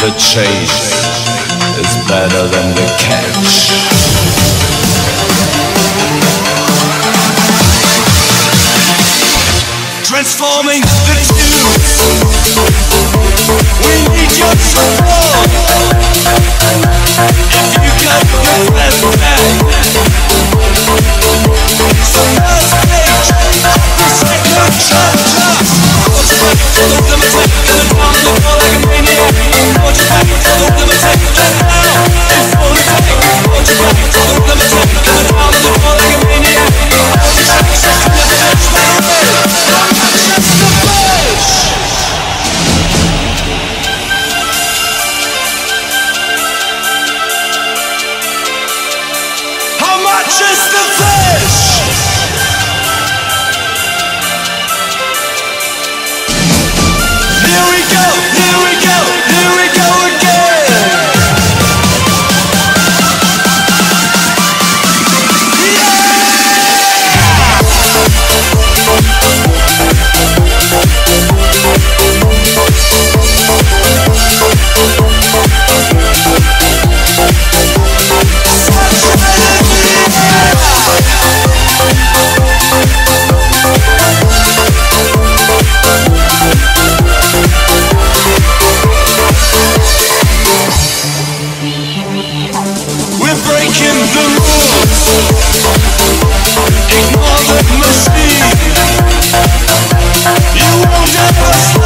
The chase is better than the catch. Transforming the tunes, we need your support. If you got your breath back, so first page of the second chapter. Hold your back to the limited, and down the floor like a maniac. Hold your back to the limited, and down before the take. Hold your back to the limited, and down the floor like a maniac. Hold your back to the limited, just the fish. Here we go, here we go, here we go again. Breaking the rules, ignore the machine. You won't ever